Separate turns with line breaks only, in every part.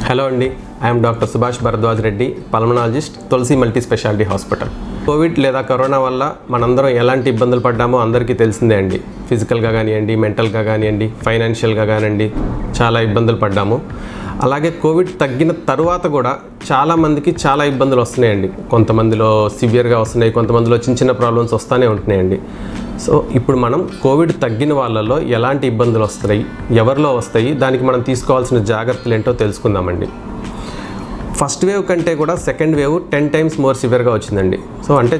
Hello అండి, I'm doctor Subhash Bharadwaj Reddy, pulmonologist, Tulasi multi speciality hospital. Covid లేదా corona వల్ల మనందరం ఎలాంటి ఇబ్బందులు పడ్డామో అందరికీ తెలిసిందే అండి. ఫిజికల్గా కానివ్వండి, మెంటల్గా కానివ్వండి, ఫైనాన్షియల్గా కానివ్వండి, చాలా ఇబ్బందులు పడ్డాము. అలాగే కోవిడ్ తగ్గిన తర్వాత కూడా చాలామందికి చాలా ఇబ్బందులు వస్తున్నాయండి. కొంతమందిలో సివియర్గా వస్తున్నాయి, కొంతమందిలో చిన్న చిన్న ప్రాబ్లమ్స్ వస్తూనే ఉంటున్నాయండి. సో ఇప్పుడు మనం కోవిడ్ తగ్గిన వాళ్ళలో ఎలాంటి ఇబ్బందులు వస్తాయి, ఎవరిలో వస్తాయి, దానికి మనం తీసుకోవాల్సిన జాగ్రత్తలు ఏంటో తెలుసుకుందామండి. ఫస్ట్ వేవ్ కంటే కూడా సెకండ్ వేవ్ 10 times మోర్ సివియర్గా వచ్చిందండి. సో అంటే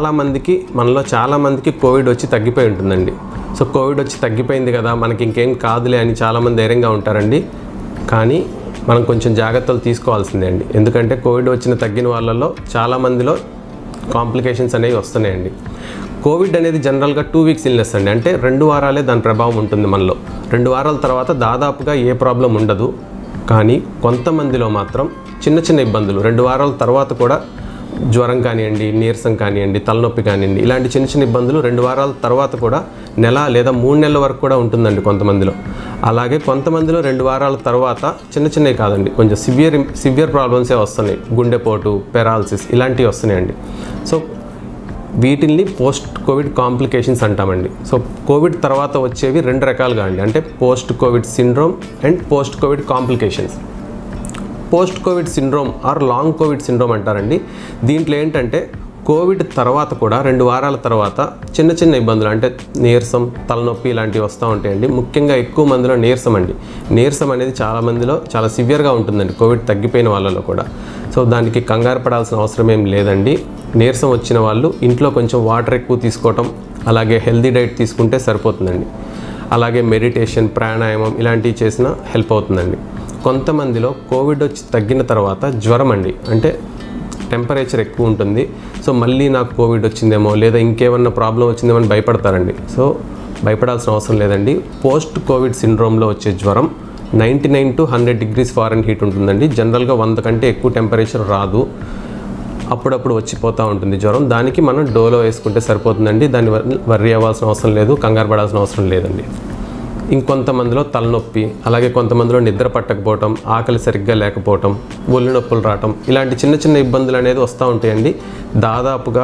మనలో చాలామందికి కోవిడ్ వచ్చి తగ్గిపోయి ఉంటుందండి. సో కోవిడ్ వచ్చి తగ్గిపోయింది కదా, మనకి ఇంకేం కాదులే అని చాలామంది ధైర్యంగా ఉంటారండి. కానీ మనం కొంచెం జాగ్రత్తలు తీసుకోవాల్సిందే అండి. ఎందుకంటే కోవిడ్ తగ్గిన వాళ్ళలో చాలామందిలో కాంప్లికేషన్స్ అనేవి వస్తున్నాయండి. కోవిడ్ అనేది జనరల్గా 2 weeks ఇల్నెస్ అండి. అంటే 2 వారాలే దాని ప్రభావం ఉంటుంది మనలో. 2 వారాల తర్వాత దాదాపుగా ఏ ప్రాబ్లం ఉండదు. కానీ కొంతమందిలో మాత్రం చిన్న చిన్న ఇబ్బందులు 2 వారాల తర్వాత కూడా జ్వరం కానివ్వండి, నీరసం కానివ్వండి, తలనొప్పి కానివ్వండి, ఇలాంటి చిన్న చిన్న ఇబ్బందులు 2 వారాల తర్వాత కూడా నెల లేదా 3 నెలల వరకు కూడా ఉంటుందండి కొంతమందిలో. అలాగే కొంతమందిలో 2 వారాల తర్వాత చిన్న చిన్నవి కాదండి, కొంచెం సివియర్ ప్రాబ్లమ్సే వస్తున్నాయి. గుండెపోటు, పెరాలసిస్ ఇలాంటివి వస్తున్నాయండి. సో వీటిల్ని పోస్ట్ కోవిడ్ కాంప్లికేషన్స్ అంటామండి. సో కోవిడ్ తర్వాత వచ్చేవి 2 రకాలుగా అండి. అంటే post covid syndrome and post covid complications. Post covid syndrome or long covid syndrome అంటారండి. దీంట్లో ఏంటంటే కోవిడ్ తర్వాత కూడా 2 వారాల తర్వాత చిన్న చిన్న ఇబ్బందులు, అంటే నీరసం, తలనొప్పి ఇలాంటివి వస్తూ ఉంటాయండి. ముఖ్యంగా ఎక్కువ మందిలో నీరసం అండి. నీరసం అనేది చాలా మందిలో చాలా సివియర్గా ఉంటుందండి, కోవిడ్ తగ్గిపోయిన వాళ్ళలో కూడా. సో దానికి కంగారు పడాల్సిన అవసరం ఏం లేదండి. నీరసం వచ్చిన వాళ్ళు ఇంట్లో కొంచెం వాటర్ ఎక్కువ తీసుకోవటం, అలాగే హెల్తీ డైట్ తీసుకుంటే సరిపోతుందండి. అలాగే మెడిటేషన్, ప్రాణాయామం ఇలాంటివి చేసినా హెల్ప్ అవుతుందండి. కొంతమందిలో కోవిడ్ వచ్చి తగ్గిన తర్వాత జ్వరం అండి, అంటే టెంపరేచర్ ఎక్కువ ఉంటుంది. సో మళ్ళీ నాకు కోవిడ్ వచ్చిందేమో లేదా ఇంకేమన్నా ప్రాబ్లం వచ్చిందేమో అని భయపడతారండి. సో భయపడాల్సిన అవసరం లేదండి. పోస్ట్ కోవిడ్ సిండ్రోమ్లో వచ్చే జ్వరం 99 to 100 degrees Fahrenheit ఉంటుందండి. జనరల్గా 100 కంటే ఎక్కువ టెంపరేచర్ రాదు, అప్పుడప్పుడు వచ్చిపోతూ ఉంటుంది జ్వరం. దానికి మనం డోలో వేసుకుంటే సరిపోతుందండి. దాన్ని వర్రీ అవ్వాల్సిన అవసరం లేదు, కంగారు పడాల్సిన అవసరం లేదండి. ఇంకొంతమందిలో తలనొప్పి, అలాగే కొంతమందిలో నిద్ర పట్టకపోవటం, ఆకలి సరిగ్గా లేకపోవటం, ఒళ్ళు నొప్పులు రావటం, ఇలాంటి చిన్న చిన్న ఇబ్బందులు అనేది వస్తూ ఉంటాయండి. దాదాపుగా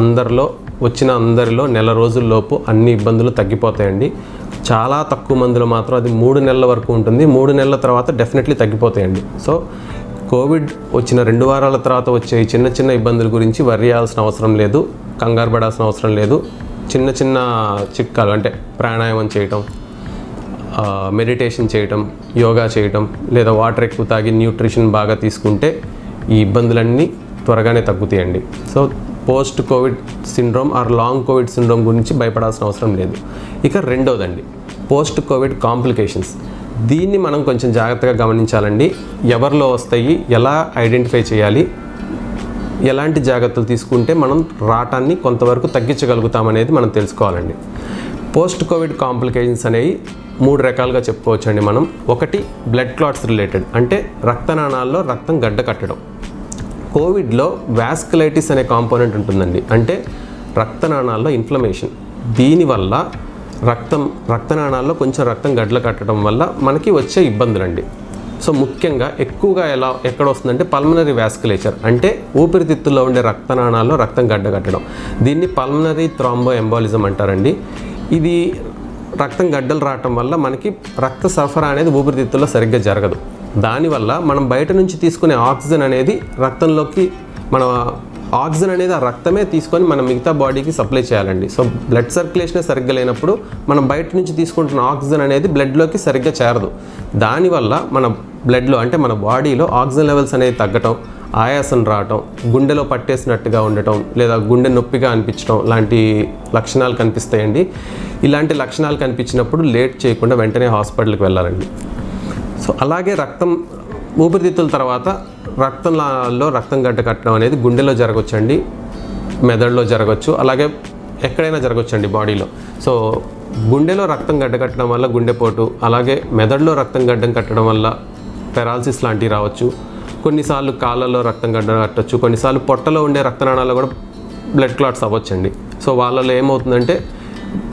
అందరిలో నెల రోజుల్లోపు అన్ని ఇబ్బందులు తగ్గిపోతాయండి. చాలా తక్కువ మందిలో మాత్రం అది 3 నెలల వరకు ఉంటుంది. 3 నెలల తర్వాత డెఫినెట్లీ తగ్గిపోతాయండి. సో కోవిడ్ వచ్చిన 2 వారాల తర్వాత వచ్చే చిన్న చిన్న ఇబ్బందుల గురించి వర్రీ అవ్వాల్సిన అవసరం లేదు, కంగారు పడాల్సిన అవసరం లేదు. చిన్న చిన్న చిట్కాలు, అంటే ప్రాణాయామం చేయటం, మెడిటేషన్ చేయటం, యోగా చేయటం, లేదా వాటర్ ఎక్కువ తాగి న్యూట్రిషన్ బాగా తీసుకుంటే ఈ ఇబ్బందులన్నీ త్వరగానే తగ్గుతాయండి. So post covid syndrome or long covid syndrome గురించి భయపడాల్సిన అవసరం లేదు. ఇక రెండోదండి, పోస్ట్ కోవిడ్ కాంప్లికేషన్స్. దీన్ని మనం కొంచెం జాగ్రత్తగా గమనించాలండి. ఎవరిలో వస్తాయి, ఎలా ఐడెంటిఫై చేయాలి, ఎలాంటి జాగ్రత్తలు తీసుకుంటే మనం రాటాన్ని కొంతవరకు తగ్గించగలుగుతామనేది మనం తెలుసుకోవాలండి. పోస్ట్ కోవిడ్ కాంప్లికేషన్స్ అనేవి 3 రకాలుగా చెప్పుకోవచ్చండి మనం. ఒకటి బ్లడ్ క్లాట్స్ రిలేటెడ్, అంటే రక్తనాళాల్లో రక్తం గడ్డ కట్టడం. కోవిడ్లో వాస్కులైటిస్ అనే కాంపోనెంట్ ఉంటుందండి, అంటే రక్తనాళాల్లో ఇన్ఫ్లమేషన్. దీనివల్ల రక్తనాళాల్లో కొంచెం రక్తం గడ్డలు కట్టడం వల్ల మనకి వచ్చే ఇబ్బందులండి. సో ముఖ్యంగా ఎక్కువగా ఎక్కడ వస్తుందంటే పల్మనరీ వాస్కులేచర్, అంటే ఊపిరితిత్తుల్లో ఉండే రక్తనాళాల్లో రక్తం గడ్డ కట్టడం. దీన్ని పల్మనరీ థ్రాంబో ఎంబాలిజం అంటారండి. ఇది రక్తం గడ్డలు రావటం వల్ల మనకి రక్త సరఫరా అనేది ఊపిరితిత్తుల్లో సరిగ్గా జరగదు. దానివల్ల మనం బయట నుంచి తీసుకునే ఆక్సిజన్ అనేది రక్తంలోకి, ఆక్సిజన్ అనేది ఆ రక్తమే తీసుకొని మన మిగతా బాడీకి సప్లై చేయాలండి. సో బ్లడ్ సర్క్యులేషనే సరిగ్గా లేనప్పుడు మనం బయట నుంచి తీసుకుంటున్న ఆక్సిజన్ అనేది బ్లడ్లోకి సరిగ్గా చేరదు. దానివల్ల మన బ్లడ్లో, అంటే మన బాడీలో ఆక్సిజన్ లెవెల్స్ అనేది తగ్గటం, ఆయాసం రావటం, గుండెలో పట్టేసినట్టుగా ఉండటం, లేదా గుండె నొప్పిగా అనిపించడం లాంటి లక్షణాలు కనిపిస్తాయండి. ఇలాంటి లక్షణాలు కనిపించినప్పుడు లేట్ చేయకుండా వెంటనే హాస్పిటల్కి వెళ్ళాలండి. సో అలాగే ఊపిరితిత్తుల తర్వాత రక్తంలో రక్తం గడ్డ కట్టడం అనేది గుండెలో జరగవచ్చండి, మెదడులో జరగవచ్చు, అలాగే ఎక్కడైనా జరగవచ్చండి బాడీలో. సో గుండెలో రక్తం గడ్డ కట్టడం వల్ల గుండెపోటు, అలాగే మెదడులో రక్తం గడ్డం కట్టడం వల్ల పెరాలసిస్ లాంటివి రావచ్చు. కొన్నిసార్లు కాళ్ళలో రక్తం గడ్డ కట్టవచ్చు, కొన్నిసార్లు పొట్టలో ఉండే రక్తనాళాల్లో కూడా బ్లడ్ క్లాట్స్ అవ్వచ్చండి. సో వాళ్ళలో ఏమవుతుందంటే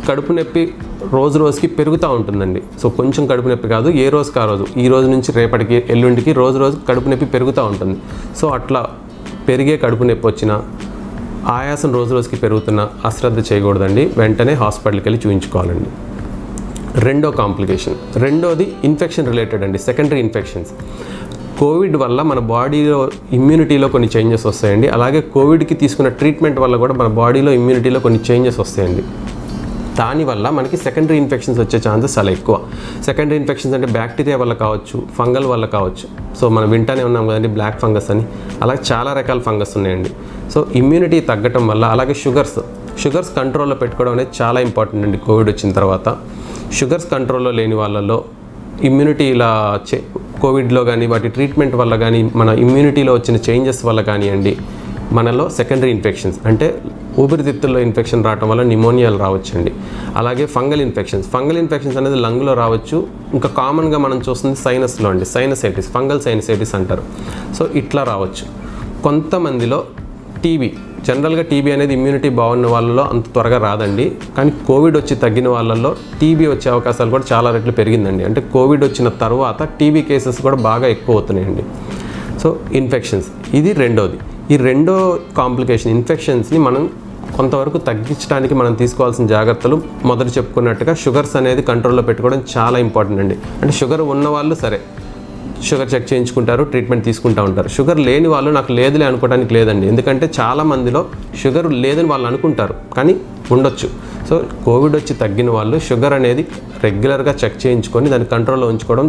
కడుపు నొప్పి రోజు రోజుకి పెరుగుతూ ఉంటుందండి. సో కొంచెం కడుపు నొప్పి కాదు, ఏ రోజుకి ఆ రోజు, ఈ రోజు నుంచి రేపటికి ఎల్లుండికి రోజు రోజు కడుపు నొప్పి పెరుగుతూ ఉంటుంది. సో అట్లా పెరిగే కడుపు నొప్పి వచ్చినా, ఆయాసం రోజు రోజుకి పెరుగుతున్నా అశ్రద్ధ చేయకూడదండి. వెంటనే హాస్పిటల్కి వెళ్ళి చూపించుకోవాలండి. రెండో కాంప్లికేషన్, రెండోది ఇన్ఫెక్షన్ రిలేటెడ్ అండి, సెకండరీ ఇన్ఫెక్షన్స్. కోవిడ్ వల్ల మన బాడీలో ఇమ్యూనిటీలో కొన్ని చేంజెస్ వస్తాయండి. అలాగే కోవిడ్కి తీసుకున్న ట్రీట్మెంట్ వల్ల కూడా మన బాడీలో ఇమ్యూనిటీలో కొన్ని చేంజెస్ వస్తాయండి. దానివల్ల మనకి సెకండరీ ఇన్ఫెక్షన్స్ వచ్చే ఛాన్సెస్ చాలా ఎక్కువ. సెకండరీ ఇన్ఫెక్షన్స్ అంటే బ్యాక్టీరియా వల్ల కావచ్చు, ఫంగల్ వల్ల కావచ్చు. సో మనం వింటానే ఉన్నాం కదండి బ్లాక్ ఫంగస్ అని, అలాగే చాలా రకాల ఫంగస్ ఉన్నాయండి. సో ఇమ్యూనిటీ తగ్గటం వల్ల, అలాగే షుగర్స్ కంట్రోల్లో పెట్టుకోవడం అనేది చాలా ఇంపార్టెంట్ అండి. కోవిడ్ వచ్చిన తర్వాత షుగర్స్ కంట్రోల్లో లేని వాళ్ళలో ఇమ్యూనిటీ ఇలా కోవిడ్లో కానీ వాటి ట్రీట్మెంట్ వల్ల కానీ మన ఇమ్యూనిటీలో వచ్చిన చేంజెస్ వల్ల కానివ్వండి, మనలో సెకండరీ ఇన్ఫెక్షన్స్ అంటే ఊపిరితిత్తుల్లో ఇన్ఫెక్షన్ రావడం వల్ల నిమోనియాలు రావచ్చండి. అలాగే ఫంగల్ ఇన్ఫెక్షన్స్ అనేది లంగ్లో రావచ్చు. ఇంకా కామన్గా మనం చూస్తుంది సైనస్లో అండి, సైనసైటిస్, ఫంగల్ సైనసైటిస్ అంటారు. సో ఇట్లా రావచ్చు. కొంతమందిలో జనరల్గా టీబీ అనేది ఇమ్యూనిటీ బాగున్న వాళ్ళలో అంత త్వరగా రాదండి. కానీ కోవిడ్ వచ్చి తగ్గిన వాళ్ళల్లో టీబీ వచ్చే అవకాశాలు కూడా చాలా రెట్లు పెరిగిందండి. అంటే కోవిడ్ వచ్చిన తర్వాత టీబీ కేసెస్ కూడా బాగా ఎక్కువ అవుతున్నాయండి. సో ఇన్ఫెక్షన్స్, ఇది రెండోది. ఈ రెండో కాంప్లికేషన్ ఇన్ఫెక్షన్స్ని మనం కొంతవరకు తగ్గించడానికి మనం తీసుకోవాల్సిన జాగ్రత్తలు మొదట చెప్పుకున్నట్టుగా షుగర్స్ అనేది కంట్రోల్లో పెట్టుకోవడం చాలా ఇంపార్టెంట్ అండి. అంటే షుగర్ ఉన్నవాళ్ళు సరే షుగర్ చెక్ చేయించుకుంటారు, ట్రీట్మెంట్ తీసుకుంటూ ఉంటారు. షుగర్ లేని వాళ్ళు నాకు లేదులే అనుకోవడానికి లేదండి. ఎందుకంటే చాలా మందిలో షుగర్ లేదని వాళ్ళు అనుకుంటారు, కానీ ఉండొచ్చు. సో కోవిడ్ వచ్చి తగ్గిన వాళ్ళు షుగర్ అనేది రెగ్యులర్గా చెక్ చేయించుకొని దాన్ని కంట్రోల్లో ఉంచుకోవడం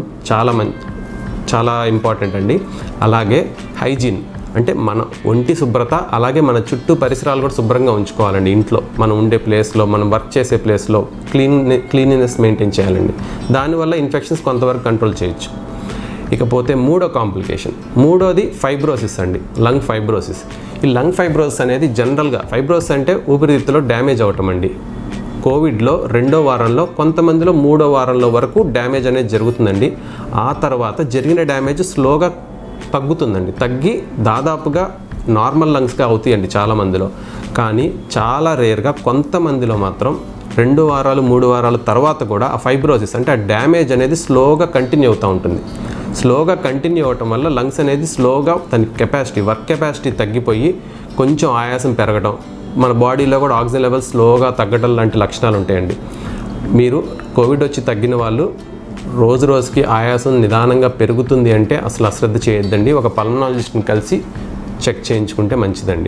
చాలా ఇంపార్టెంట్ అండి. అలాగే హైజీన్ అంటే మన ఒంటి శుభ్రత, అలాగే మన చుట్టూ పరిసరాలు కూడా శుభ్రంగా ఉంచుకోవాలండి. ఇంట్లో మనం ఉండే ప్లేస్లో, మనం వర్క్ చేసే ప్లేస్లో క్లీనినెస్ మెయింటైన్ చేయాలండి. దానివల్ల ఇన్ఫెక్షన్స్ కొంతవరకు కంట్రోల్ చేయొచ్చు. ఇకపోతే మూడోది ఫైబ్రోసిస్ అండి, లంగ్ ఫైబ్రోసిస్. ఈ లంగ్ ఫైబ్రోసిస్ అనేది జనరల్గా ఫైబ్రోసిస్ అంటే ఊపిరితిత్తులో డ్యామేజ్ అవటం అండి. కోవిడ్లో 2వ వారంలో, కొంతమందిలో 3వ వారంలో వరకు డ్యామేజ్ అనేది జరుగుతుందండి. ఆ తర్వాత జరిగిన డ్యామేజ్ స్లోగా తగ్గుతుందండి. తగ్గి దాదాపుగా నార్మల్ లంగ్స్గా అవుతాయండి చాలామందిలో. కానీ చాలా రేర్గా కొంతమందిలో మాత్రం 2 వారాలు 3 వారాల తర్వాత కూడా ఆ ఫైబ్రోసిస్ అంటే ఆ డ్యామేజ్ అనేది స్లోగా కంటిన్యూ అవుతూ ఉంటుంది. స్లోగా కంటిన్యూ అవ్వటం వల్ల లంగ్స్ అనేది స్లోగా దాని వర్క్ కెపాసిటీ తగ్గిపోయి కొంచెం ఆయాసం పెరగడం, మన బాడీలో కూడా ఆక్సిజన్ లెవెల్స్ స్లోగా తగ్గడం లాంటి లక్షణాలు ఉంటాయండి. మీరు కోవిడ్ వచ్చి తగ్గిన వాళ్ళు రోజు రోజుకి ఆయాసం నిదానంగా పెరుగుతుంది అంటే అసలు అశ్రద్ధ చేయొద్దండి. ఒక పల్మనాలజిస్ట్ని కలిసి చెక్ చేయించుకుంటే మంచిదండి.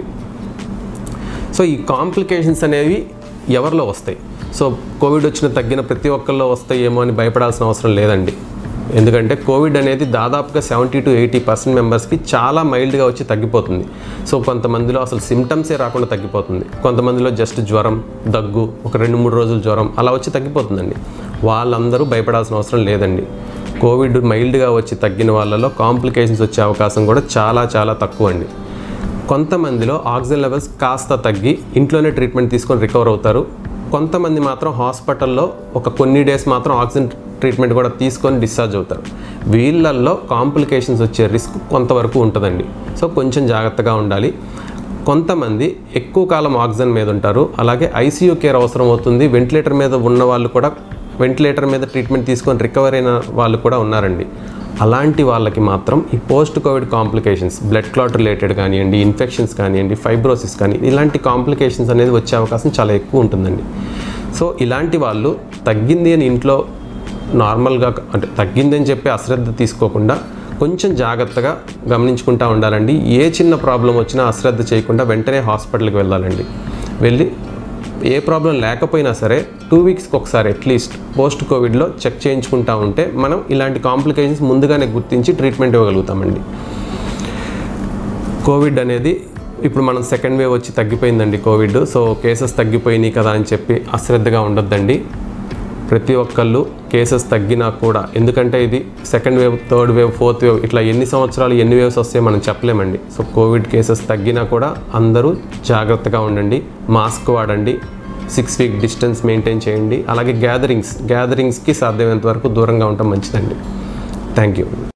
సో ఈ కాంప్లికేషన్స్ అనేవి ఎవరిలో వస్తాయి? సో కోవిడ్ వచ్చిన తగ్గిన ప్రతి ఒక్కరిలో వస్తాయేమో అని భయపడాల్సిన అవసరం లేదండి. ఎందుకంటే కోవిడ్ అనేది దాదాపుగా 70 to 80% మెంబర్స్కి చాలా మైల్డ్గా వచ్చి తగ్గిపోతుంది. సో కొంతమందిలో అసలు సిమ్టమ్సే రాకుండా తగ్గిపోతుంది. కొంతమందిలో జస్ట్ జ్వరం, దగ్గు, ఒక 2-3 రోజులు జ్వరం అలా వచ్చి తగ్గిపోతుందండి. వాళ్ళందరూ భయపడాల్సిన అవసరం లేదండి. కోవిడ్ మైల్డ్గా వచ్చి తగ్గిన వాళ్ళలో కాంప్లికేషన్స్ వచ్చే అవకాశం కూడా చాలా తక్కువ అండి. కొంతమందిలో ఆక్సిజన్ లెవెల్స్ కాస్త తగ్గి ఇంట్లోనే ట్రీట్మెంట్ తీసుకొని రికవర్ అవుతారు. కొంతమంది మాత్రం హాస్పిటల్లో ఒక కొన్ని డేస్ మాత్రం ఆక్సిజన్ ట్రీట్మెంట్ కూడా తీసుకొని డిశ్చార్జ్ అవుతారు. వీళ్ళల్లో కాంప్లికేషన్స్ వచ్చే రిస్క్ కొంతవరకు ఉంటుందండి. సో కొంచెం జాగ్రత్తగా ఉండాలి. కొంతమంది ఎక్కువ కాలం ఆక్సిజన్ మీద ఉంటారు, అలాగే ఐసీయూ కేర్ అవసరం అవుతుంది. వెంటిలేటర్ మీద ఉన్న వాళ్ళు కూడా, వెంటిలేటర్ మీద ట్రీట్మెంట్ తీసుకొని రికవర్ అయిన వాళ్ళు కూడా ఉన్నారండి. అలాంటి వాళ్ళకి మాత్రం ఈ post covid complications, blood clot related కానివ్వండి, ఇన్ఫెక్షన్స్ కానివ్వండి, ఫైబ్రోసిస్ కానీ ఇలాంటి కాంప్లికేషన్స్ అనేది వచ్చే అవకాశం చాలా ఎక్కువ ఉంటుందండి. సో ఇలాంటి వాళ్ళు తగ్గింది అని ఇంట్లో నార్మల్గా అంటే తగ్గిందని చెప్పి అశ్రద్ధ తీసుకోకుండా కొంచెం జాగ్రత్తగా గమనించుకుంటూ ఉండాలండి. ఏ చిన్న ప్రాబ్లం వచ్చినా అశ్రద్ధ చేయకుండా వెంటనే హాస్పిటల్కి వెళ్ళాలండి. వెళ్ళి ఏ ప్రాబ్లం లేకపోయినా సరే 2 వీక్స్కి ఒకసారి అట్లీస్ట్ పోస్ట్ కోవిడ్లో చెక్ చేయించుకుంటూ ఉంటే మనం ఇలాంటి కాంప్లికేషన్స్ ముందుగానే గుర్తించి ట్రీట్మెంట్ ఇవ్వగలుగుతామండి. కోవిడ్ అనేది ఇప్పుడు మనం సెకండ్ వేవ్ వచ్చి తగ్గిపోయిందండి కోవిడ్. సో కేసెస్ తగ్గిపోయినాయి కదా అని చెప్పి అశ్రద్ధగా ఉండొద్దండి. ప్రతి ఒక్కళ్ళు కేసెస్ తగ్గినా కూడా, ఎందుకంటే ఇది second wave, third wave, fourth wave ఇట్లా ఎన్ని సంవత్సరాలు ఎన్ని వేవ్స్ వస్తాయో మనం చెప్పలేమండి. సో కోవిడ్ కేసెస్ తగ్గినా కూడా అందరూ జాగ్రత్తగా ఉండండి, మాస్క్ వాడండి, 6 feet డిస్టెన్స్ మెయింటైన్ చేయండి. అలాగే గ్యాదరింగ్స్కి సాధ్యమైనంత వరకు దూరంగా ఉండటం మంచిదండి. Thank you.